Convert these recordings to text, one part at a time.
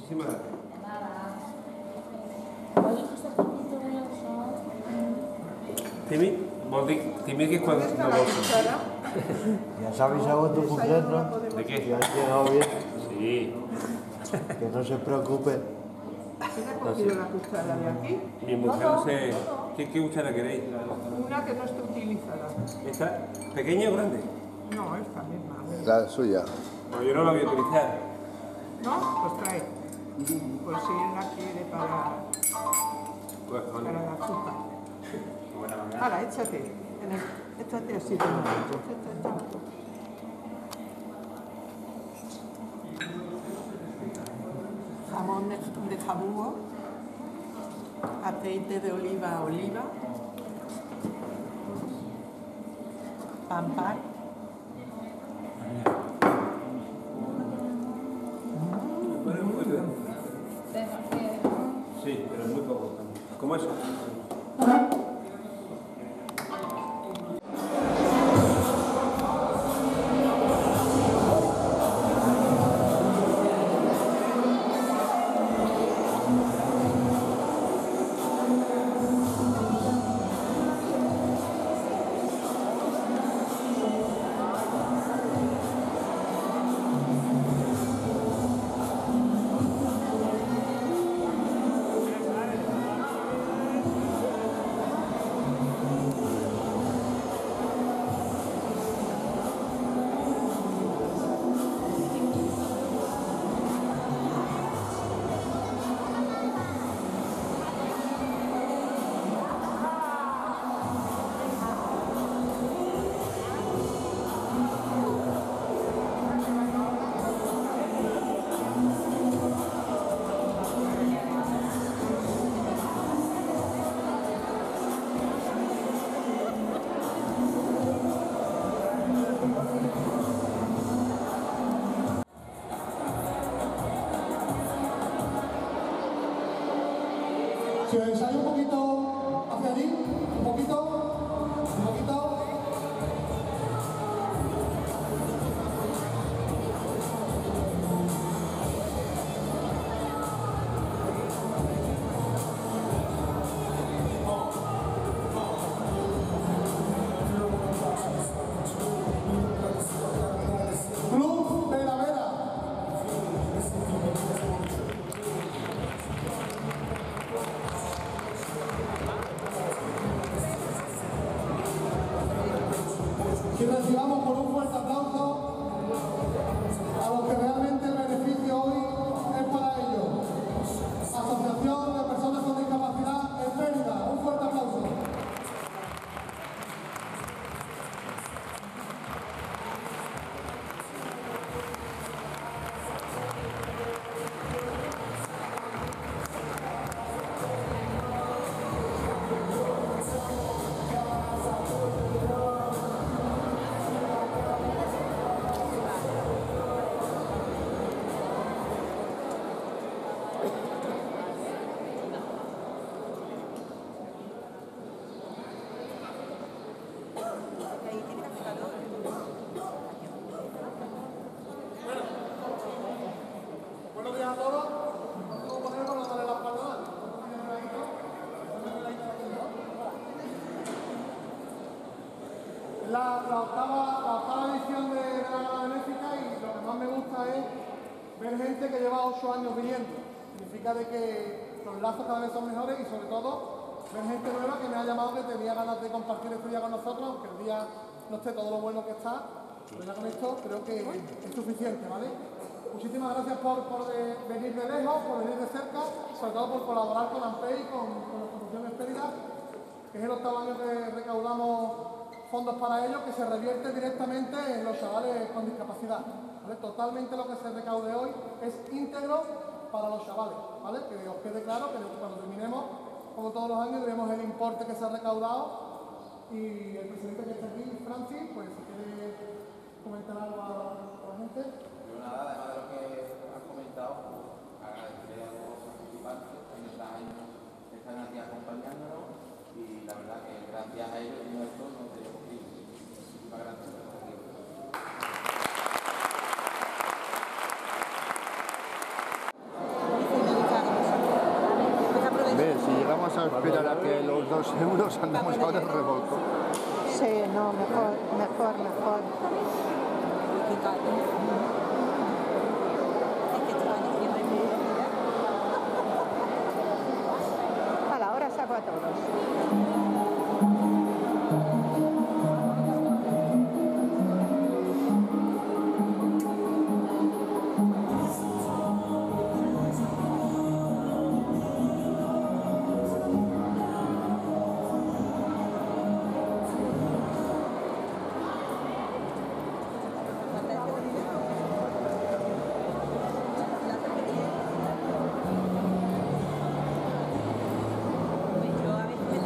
Muchísimas gracias. Timmy que es cuando no ¿Ya sabéis a tu cumpleaños? ¿De qué? ¿Ya has llegado bien? Sí. Que no se preocupe. ¿Quién ha cogido la cuchara de aquí? Mi mujer no sé. ¿Qué cuchara queréis? Una que no esté utilizada. ¿Esta? ¿Pequeña o grande? No, esta misma. La suya. Pues yo no la voy a utilizar. ¿No? Pues trae. Pues si él la quiere para la azúcar. Ahora, échate. Échate así. Jamón de jabugo, aceite de oliva, pan. Sí, pero muy poco. ¿Cómo eso? Si os ensayáis un poquito hacia allí, un poquito. Club de la Vera. Y recibamos con un fuerte aplauso a los que realmente el beneficio hoy es para ellos. Asociación de Personas con Discapacidad en Mérida. Un fuerte aplauso. Buenos días a todos. Vamos a poner con la de las palmas. La octava edición de la Gala Benéfica y lo que más me gusta es ver gente que lleva 8 años viniendo. Significa de que los lazos cada vez son mejores y sobre todo ver gente nueva que me ha llamado que tenía ganas de compartir este día con nosotros, aunque el día no esté todo lo bueno que está. Pero ya con esto creo que es suficiente, ¿vale? Muchísimas gracias por venir de lejos, por venir de cerca, sobre todo por colaborar con AMPEI, con la Fundación Espérida, que es el 8º año que recaudamos fondos para ello, que se revierte directamente en los chavales con discapacidad, ¿vale? Totalmente lo que se recaude hoy es íntegro para los chavales, ¿vale? Que os quede claro que cuando terminemos, como todos los años, veremos el importe que se ha recaudado y el presidente que está aquí, Francis, pues si quiere comentar algo a la gente. Yo nada, además de lo que has comentado, agradecerle a los participantes que están aquí acompañándonos y la verdad que gracias a ellos esto no sería posible. Muchísimas gracias por estar aquí. a esperar a que los 2 euros andamos ahora en revolco. Sí, no, mejor. A la hora saco a todos. Yo a veces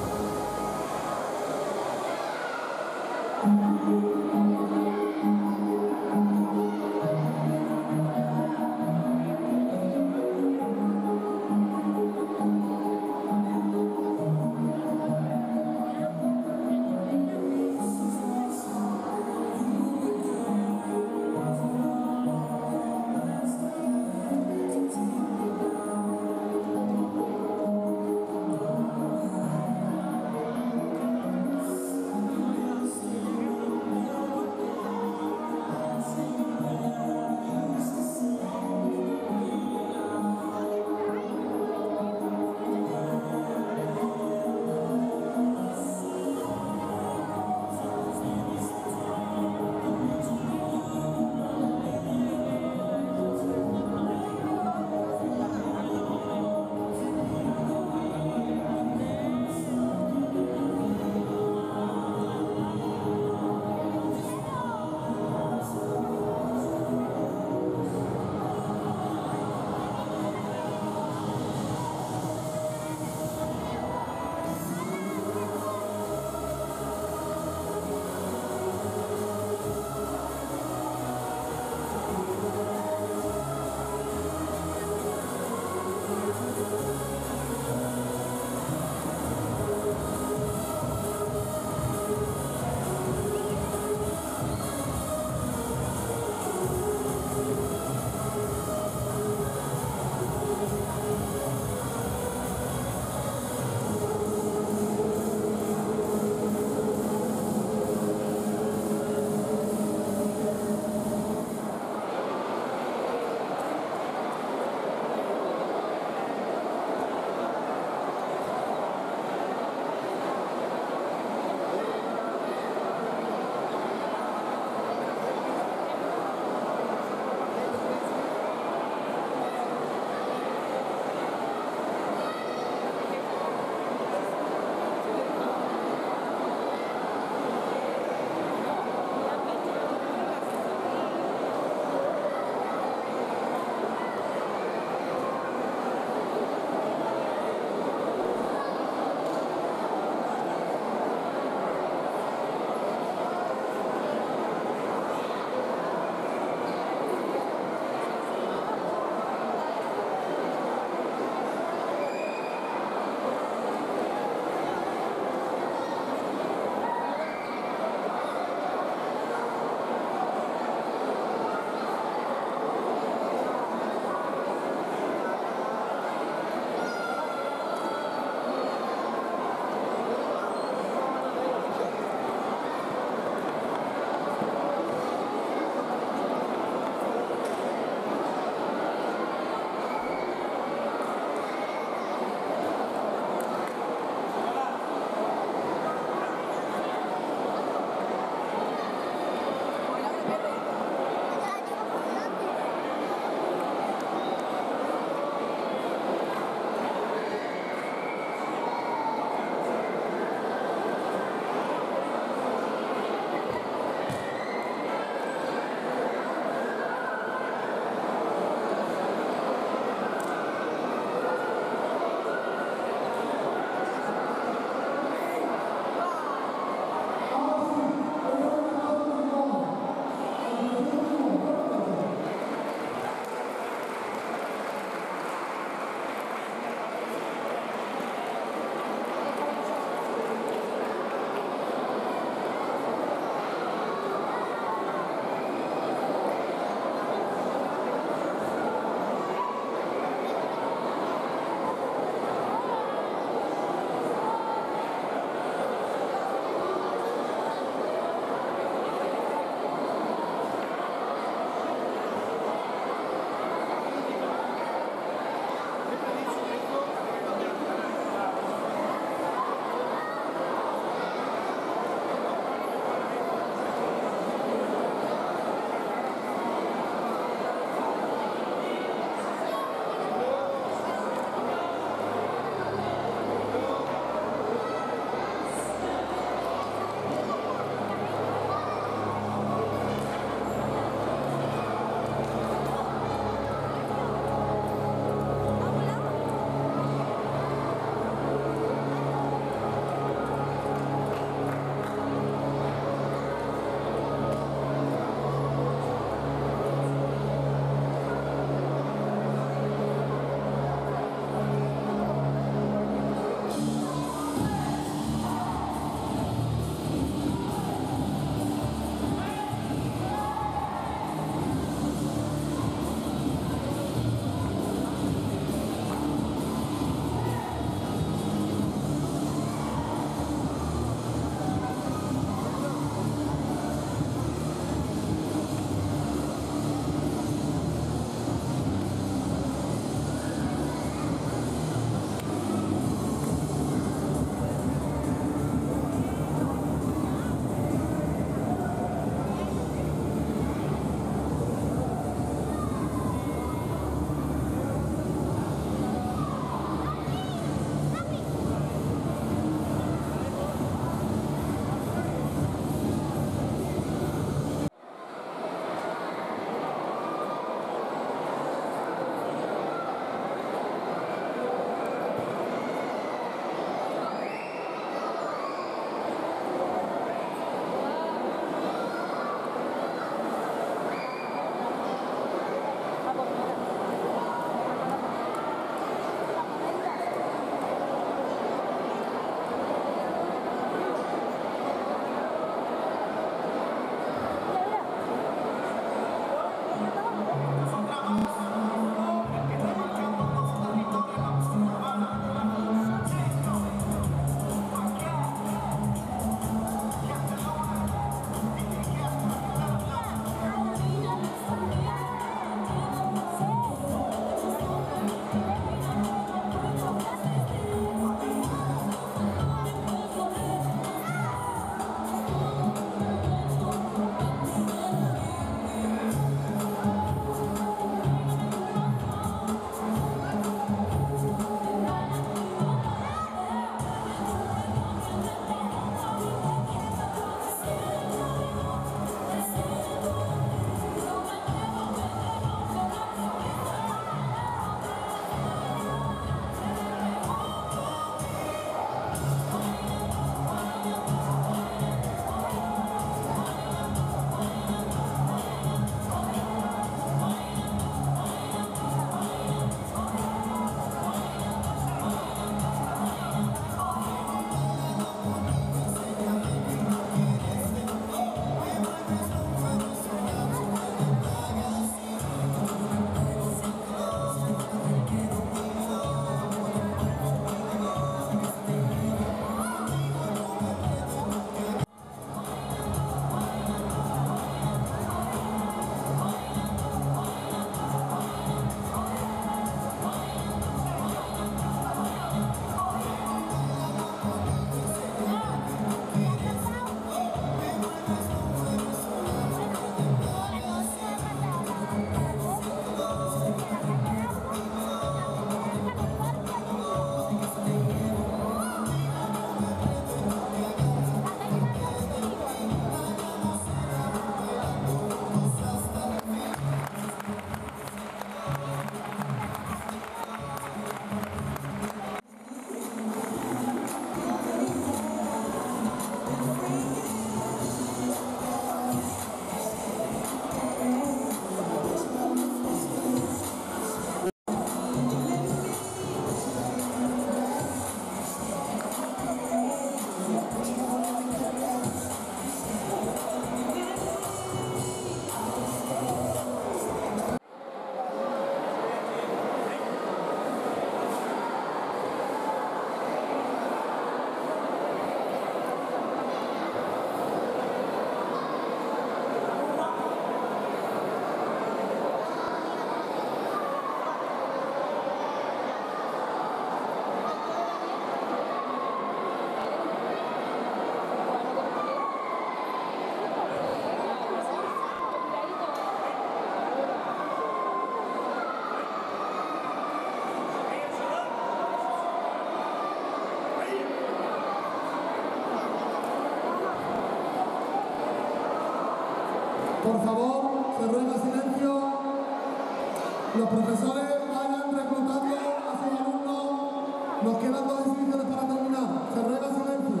Por favor, se ruega silencio. Los profesores vayan reclutando a sus alumnos. Nos quedan 2 exhibiciones para terminar. Se ruega silencio.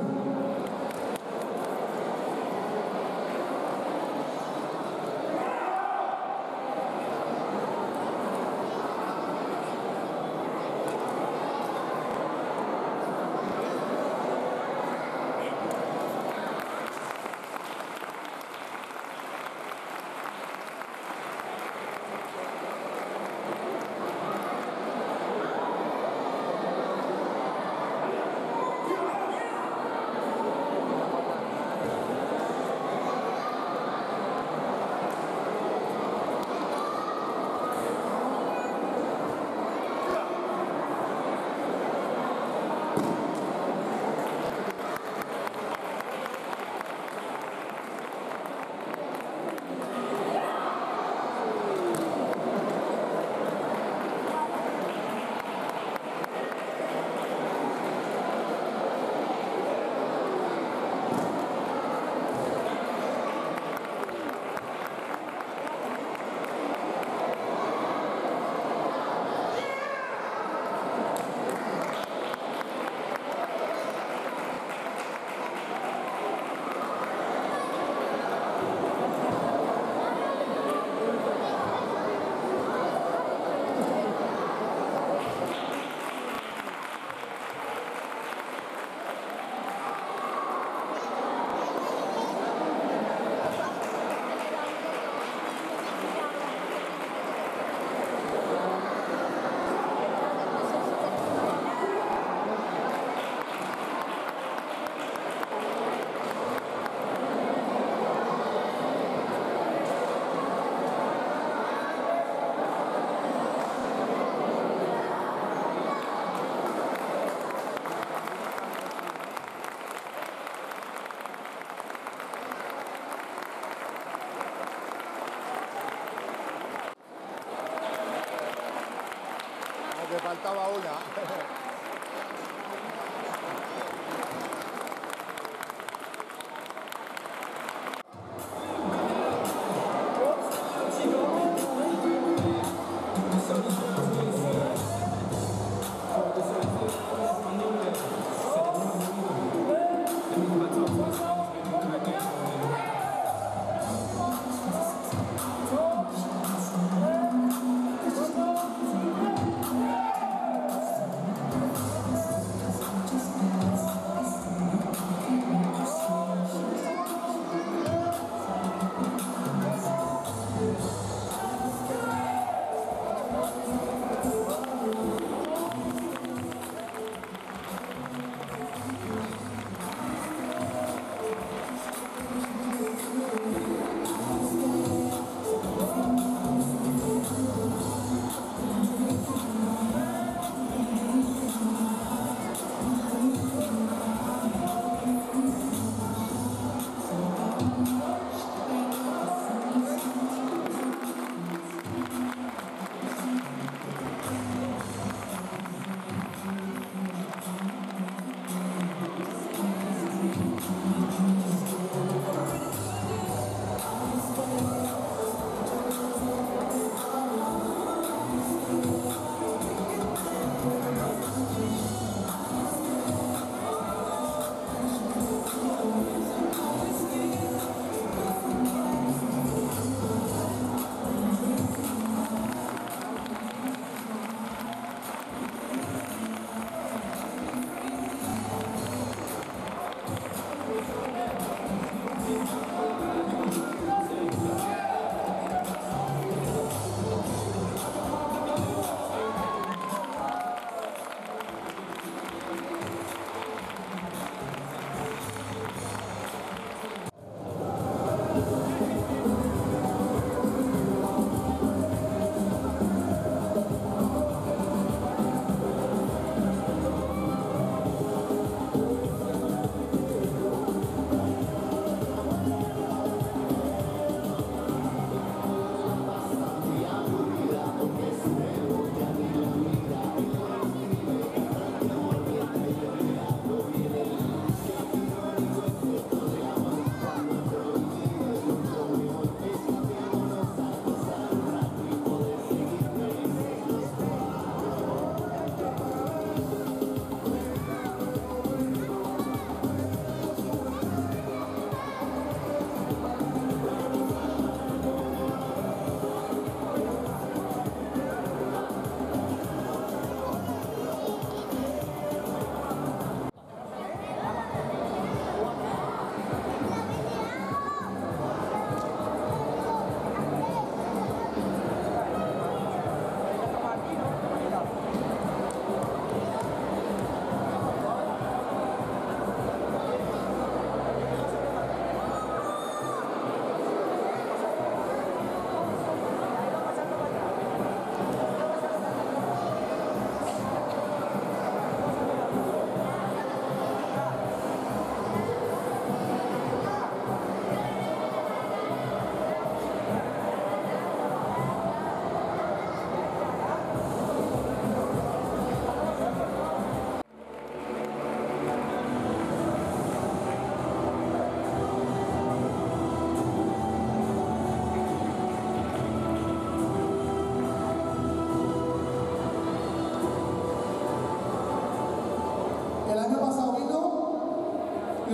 Que faltaba una.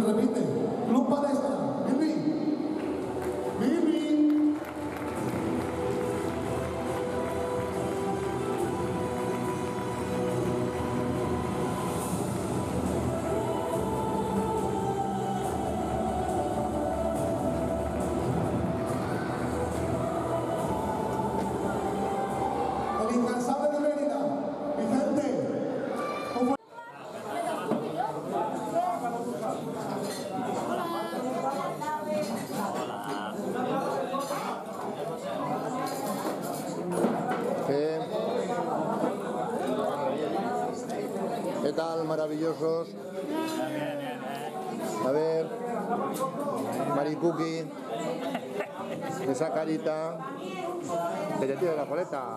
repite. Club Palestra. Bibi. Bibi. El incansable de Mérida. Vicente. ¿Qué tal, maravillosos? A ver, Maricuki, esa carita que te tira la coleta.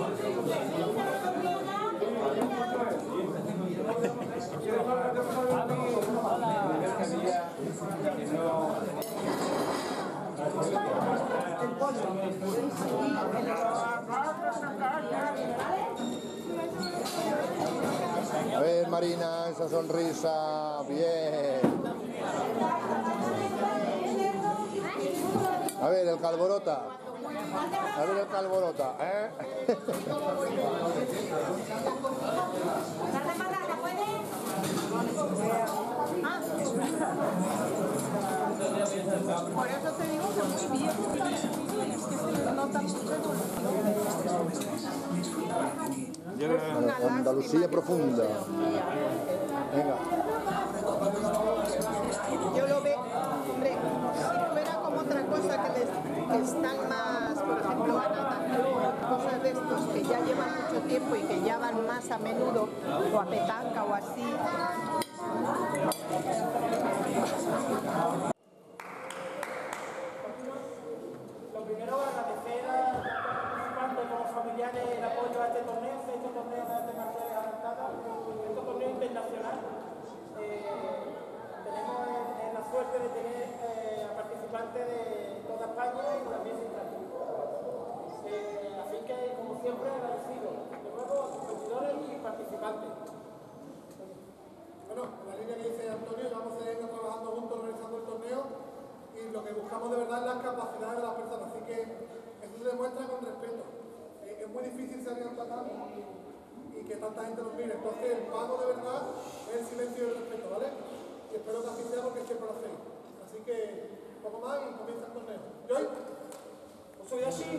A ver, Marina, esa sonrisa, bien. A ver, el calborota. A ver el calborota, ¿eh? Por eso te digo que muy bien, es que se le nota mucho evolución. Andalucía profunda. Venga. Yo lo veo, hombre, si fuera como otra cosa que están más, por ejemplo, a natación, cosas de estos que ya llevan mucho tiempo y que ya van más a menudo, o a petanca o así. Lo primero, agradecer a los participantes como familiares el apoyo a este torneo de artes marciales adaptadas, este torneo internacional. Tenemos la suerte de tener a participantes de toda España y también de Italia. Así que, como siempre, agradecido de nuevo a los competidores y participantes. Bueno, la línea que dice Antonio, vamos a ir trabajando juntos organizando el torneo y lo que buscamos de verdad es las capacidades de las personas, así que eso se demuestra con respeto. Es muy difícil salir a empatar y que tanta gente nos mire, entonces el pago de verdad es el silencio y el respeto, ¿vale? Y espero que así sea porque siempre lo hacéis. Así que poco más y comienza el torneo. ¿Yo? Pues soy así.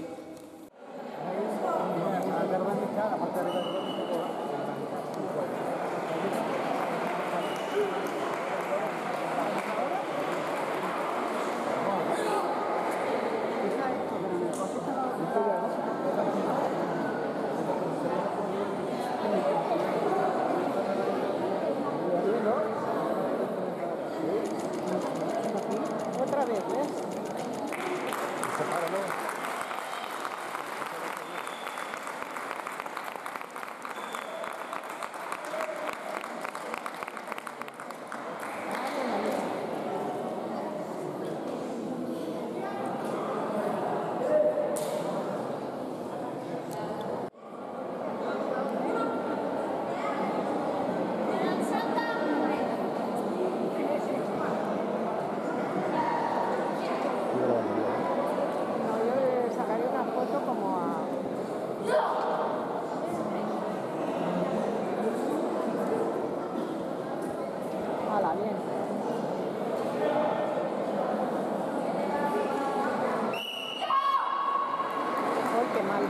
Otra vez, ¿ves? No, yo le sacaré una foto como a... ¡Hala, bien! ¡Ay, qué mal!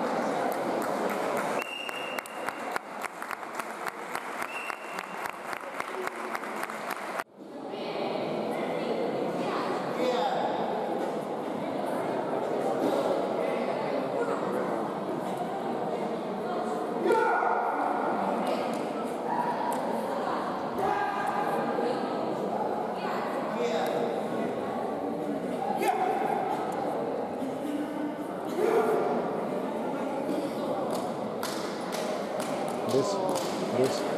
¿Ves?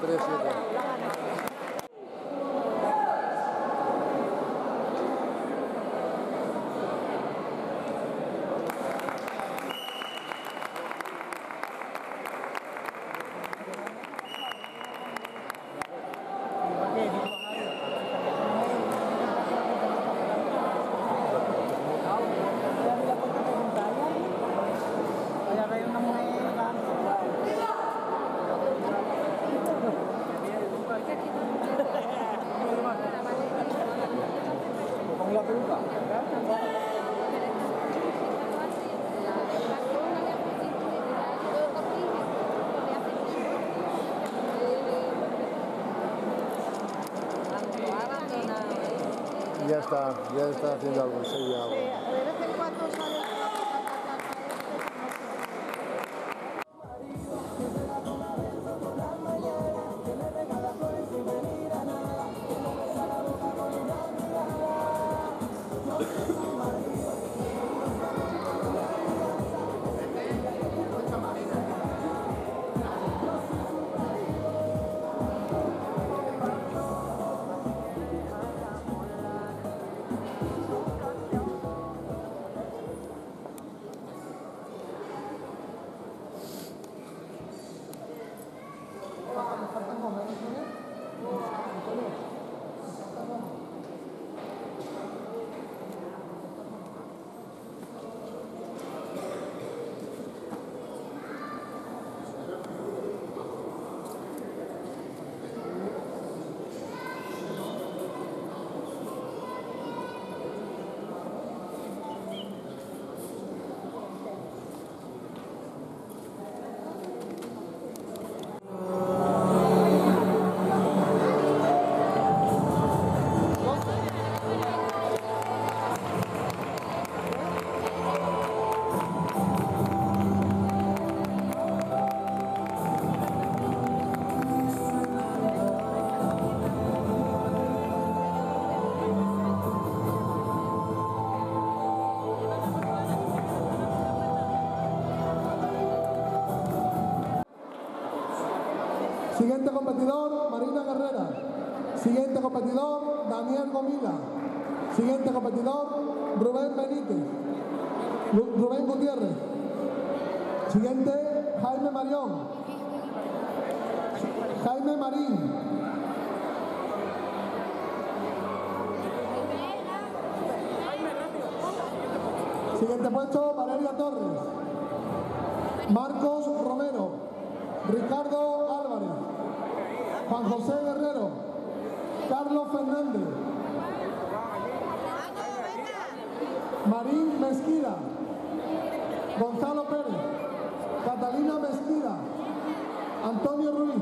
3-7. Ya está haciendo algo, enseguida algo. De vez en cuando sale. Siguiente competidor, Marina Guerrera. Siguiente competidor, Daniel Gomila. Siguiente competidor, Rubén Benítez. Rubén Gutiérrez. Siguiente, Jaime Marión. Jaime Marín. Siguiente puesto, Valeria Torres. Marcos Romero. Ricardo Álvarez. Juan José Guerrero. Carlos Fernández. Marín Mesquida. Gonzalo Pérez. Catalina Mesquida. Antonio Ruiz.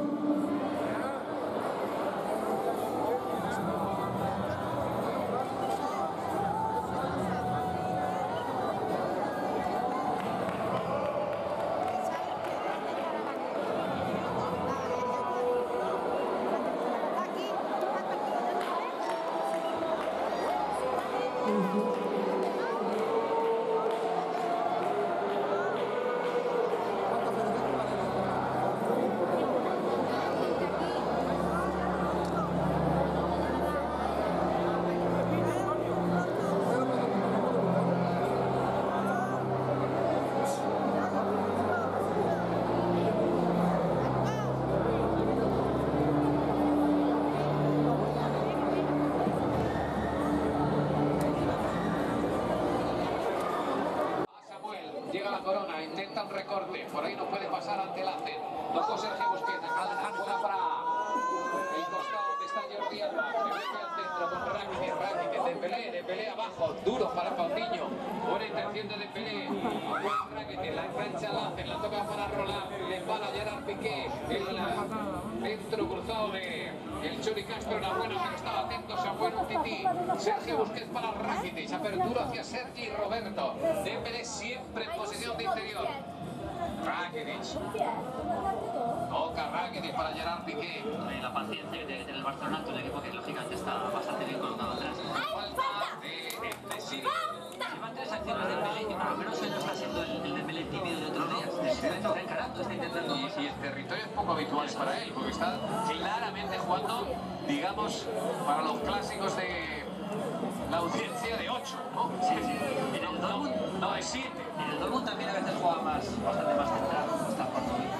Llega la corona, intenta un recorte, por ahí no puede pasar ante Lace. Tocó Sergio Busquets, juega para el costado donde está Jordi Alba. Se mete al centro con Rakitic, Dembélé abajo, duro para Paulinho. Buena intención de Dembélé. Rakitic, la engancha Lace, la toca para Roland, le para Gerard Piqué. El centro cruzado de el Churi Castro, una buena, pero estaba atento Samuel Umtiti. Sergio Busquets para Rakitic, apertura hacia Sergi Roberto. Dembélé siempre en posición de interior. Rakitic. Toca Rakitic para Gerard Piqué. La paciencia que tiene que tener el Barcelona, un equipo que lógicamente está bastante bien colocado atrás. Falta de Nesiri. Llevan 3 acciones de Dembélé y por lo menos él no está siendo el Dembélé tímido de otros días. Se está encarando Barça está intentando... Y el territorio es poco habitual para él, porque está claramente jugando, digamos, para los clásicos de la audiencia de 8, ¿no? Sí, sí. En el Dortmund, No, de 7. en el Dortmund también a veces juega bastante más centrado. Está jugando bien.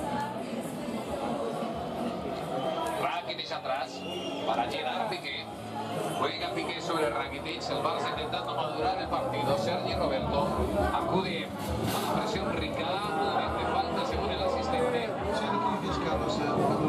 Rakitic atrás para llegar a Piqué. Juega Piqué sobre Rakitic. El Barça intentando madurar el partido. Sergi Roberto acude a la presión Ricard. De falta según el asistente. Sí, lo que dices, Carlos,